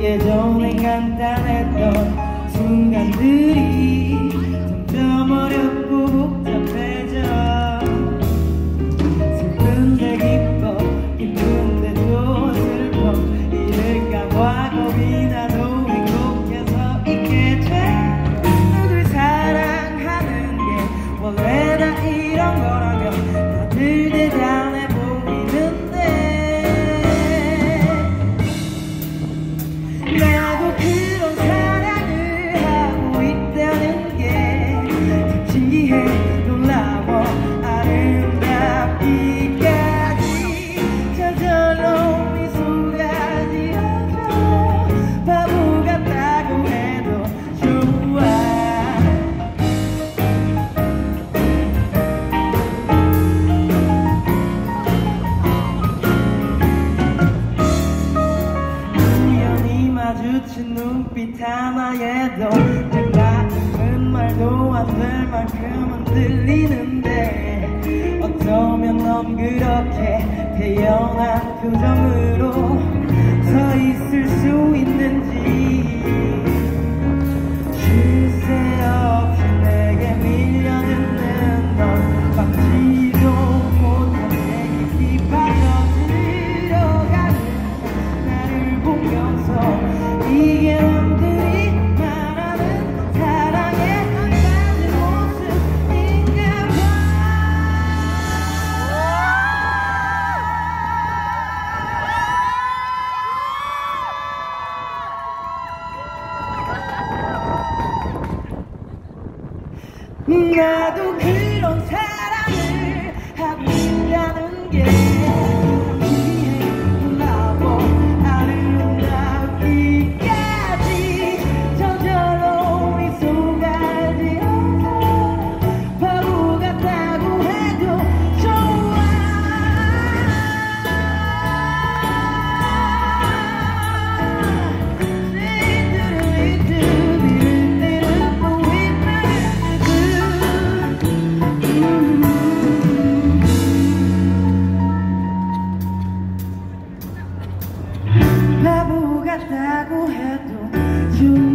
예전엔 간단했던 순간들이 점점 어렵고 복잡해져. 슬픈데 기뻐, 기쁜데 또 슬퍼. 이럴까 봐 겁이 나도 행복해서 있게 돼. 누굴 사랑하는 게 원래 다 이런 거라면 다들 대단해 보이는데, 나도 그런 사랑을 하고 있다는 게 참 신기해. 놀라워. 아름답기까지 저절로 미소가 지어져. 바보 같다고 해도 좋아. 우연히 마주친 눈빛 하나에도 내가 은 말도 안 될 만큼은 들리는데, 어쩌면 넌 그렇게 태연한 표정으로 서 있을 수 있는지. 쉴 새 없이 내게 밀려드는 넌 막지도 못한 내 깊이 빠져들어가는 나를 보면서 이게 남들이 말하는 사랑의 한 가지 모습인가 봐. 나도 그런 사랑을 하고 있다는 게 신기해. 놀라워. 아름답기까지 저절로 미소가 지어져. 바보 같다고 해도 좋아. 바보 같다고 해도 좋아.